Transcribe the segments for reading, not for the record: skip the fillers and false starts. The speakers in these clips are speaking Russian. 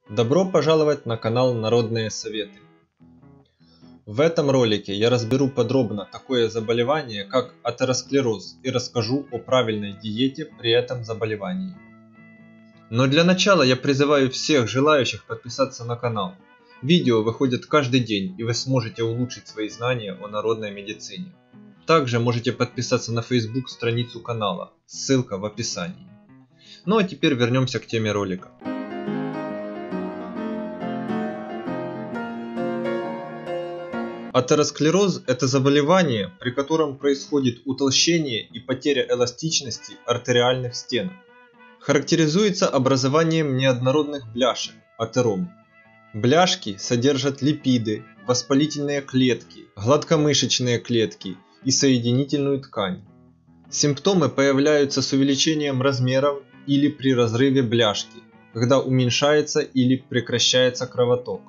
Добро пожаловать на канал Народные Советы. В этом ролике я разберу подробно такое заболевание, как атеросклероз, и расскажу о правильной диете при этом заболевании. Но для начала я призываю всех желающих подписаться на канал. Видео выходят каждый день, и вы сможете улучшить свои знания о народной медицине. Также можете подписаться на Facebook страницу канала, ссылка в описании. Ну а теперь вернемся к теме ролика. Атеросклероз – это заболевание, при котором происходит утолщение и потеря эластичности артериальных стенок. Характеризуется образованием неоднородных бляшек – атером. Бляшки содержат липиды, воспалительные клетки, гладкомышечные клетки и соединительную ткань. Симптомы появляются с увеличением размеров или при разрыве бляшки, когда уменьшается или прекращается кровоток.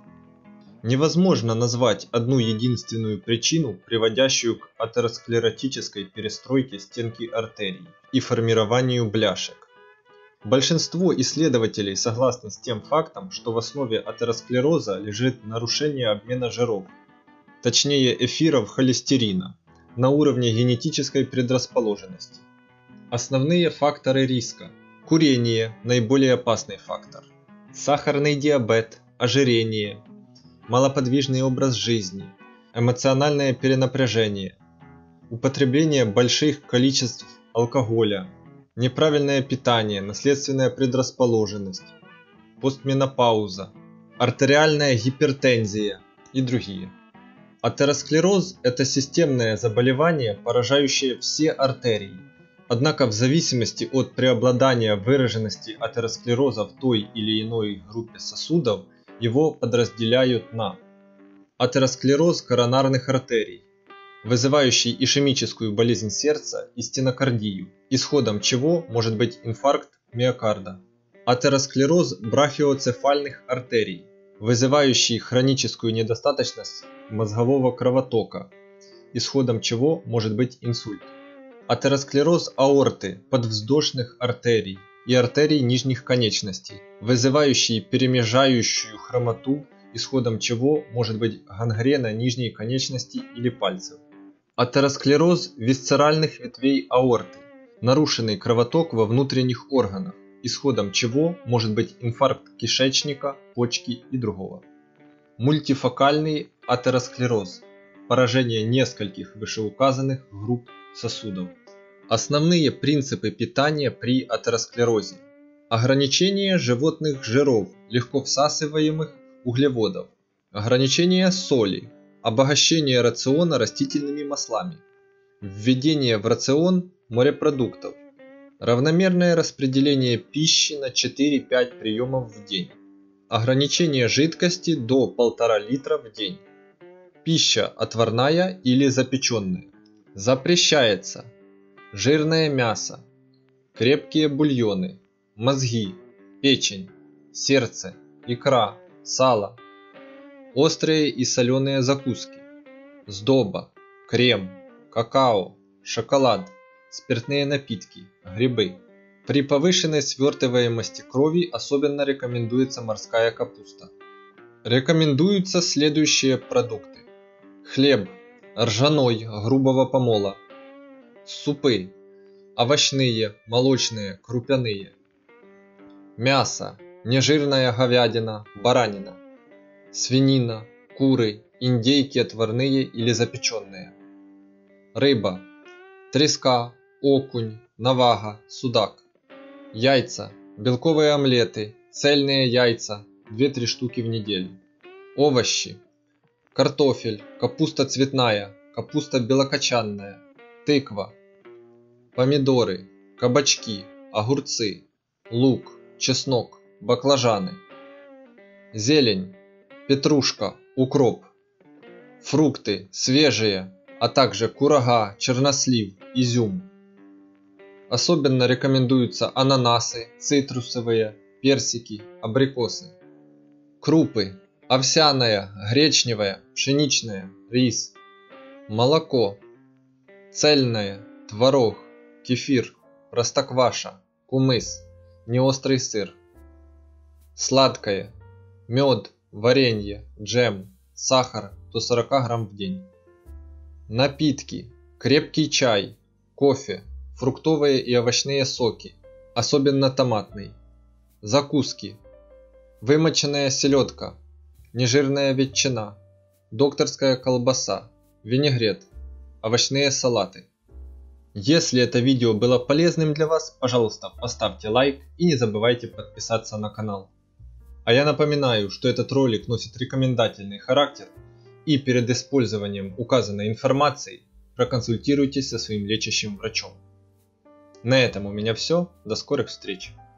Невозможно назвать одну единственную причину, приводящую к атеросклеротической перестройке стенки артерий и формированию бляшек. Большинство исследователей согласны с тем фактом, что в основе атеросклероза лежит нарушение обмена жиров, точнее эфиров холестерина, на уровне генетической предрасположенности. Основные факторы риска. Курение – наиболее опасный фактор. Сахарный диабет, ожирение, малоподвижный образ жизни, эмоциональное перенапряжение, употребление больших количеств алкоголя, неправильное питание, наследственная предрасположенность, постменопауза, артериальная гипертензия и другие. Атеросклероз – это системное заболевание, поражающее все артерии. Однако в зависимости от преобладания выраженности атеросклероза в той или иной группе сосудов, его подразделяют на атеросклероз коронарных артерий, вызывающий ишемическую болезнь сердца и стенокардию, исходом чего может быть инфаркт миокарда, атеросклероз брахиоцефальных артерий, вызывающий хроническую недостаточность мозгового кровотока, исходом чего может быть инсульт, атеросклероз аорты подвздошных артерий и артерий нижних конечностей, вызывающий перемежающую хромоту, исходом чего может быть гангрена нижней конечности или пальцев. Атеросклероз висцеральных ветвей аорты, нарушенный кровоток во внутренних органах, исходом чего может быть инфаркт кишечника, почки и другого. Мультифокальный атеросклероз, поражение нескольких вышеуказанных групп сосудов. Основные принципы питания при атеросклерозе. Ограничение животных жиров, легко всасываемых углеводов. Ограничение соли. Обогащение рациона растительными маслами. Введение в рацион морепродуктов. Равномерное распределение пищи на 4-5 приемов в день. Ограничение жидкости до 1,5 литра в день. Пища отварная или запеченная. Запрещается жирное мясо, крепкие бульоны, мозги, печень, сердце, икра, сало, острые и соленые закуски, сдоба, крем, какао, шоколад, спиртные напитки, грибы. При повышенной свертываемости крови особенно рекомендуется морская капуста. Рекомендуются следующие продукты: хлеб ржаной грубого помола, супы овощные, молочные, крупяные, мясо нежирная говядина, баранина, свинина, куры, индейки отварные или запеченные, рыба, треска, окунь, навага, судак, яйца, белковые омлеты, цельные яйца 2-3 штуки в неделю, овощи, картофель, капуста цветная, капуста белокочанная, тыква, помидоры, кабачки, огурцы, лук, чеснок, баклажаны, зелень, петрушка, укроп, фрукты свежие, а также курага, чернослив, изюм. Особенно рекомендуются ананасы, цитрусовые, персики, абрикосы. Крупы: овсяная, гречневая, пшеничная, рис, молоко, цельное, творог, кефир, простокваша, кумыс, неострый сыр. Сладкое: мед, варенье, джем, сахар до 40 грамм в день. Напитки: крепкий чай, кофе, фруктовые и овощные соки, особенно томатный. Закуски: вымоченная селедка, нежирная ветчина, докторская колбаса, винегрет, овощные салаты. Если это видео было полезным для вас, пожалуйста, поставьте лайк и не забывайте подписаться на канал. А я напоминаю, что этот ролик носит рекомендательный характер, и перед использованием указанной информации проконсультируйтесь со своим лечащим врачом. На этом у меня все. До скорых встреч!